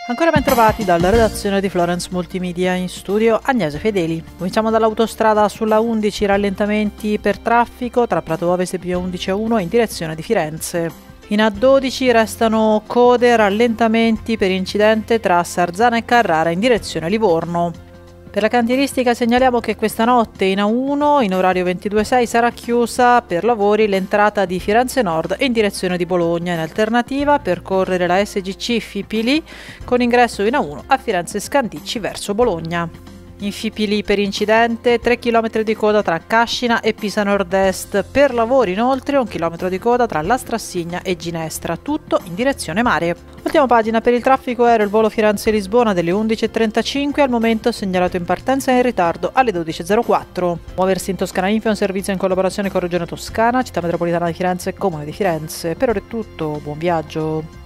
Ancora ben trovati dalla redazione di Florence Multimedia, in studio Agnese Fedeli. Cominciamo dall'autostrada sulla 11, rallentamenti per traffico tra Prato Ovest e Pio 11A1 in direzione di Firenze. In A12 restano code, rallentamenti per incidente tra Sarzana e Carrara in direzione Livorno. Per la cantieristica segnaliamo che questa notte in A1, in orario 22.6, sarà chiusa per lavori l'entrata di Firenze Nord in direzione di Bologna. In alternativa, percorrere la SGC Fipili con ingresso in A1 a Firenze Scandicci verso Bologna. In Fipili per incidente 3 km di coda tra Cascina e Pisa Nord-Est. Per lavori inoltre 1 chilometro di coda tra La Strassigna e Ginestra, tutto in direzione mare. Ultima pagina per il traffico aereo, il volo Firenze-Lisbona delle 11.35, al momento segnalato in partenza e in ritardo alle 12.04. Muoversi in Toscana Info è un servizio in collaborazione con Regione Toscana, Città Metropolitana di Firenze e Comune di Firenze. Per ora è tutto, buon viaggio!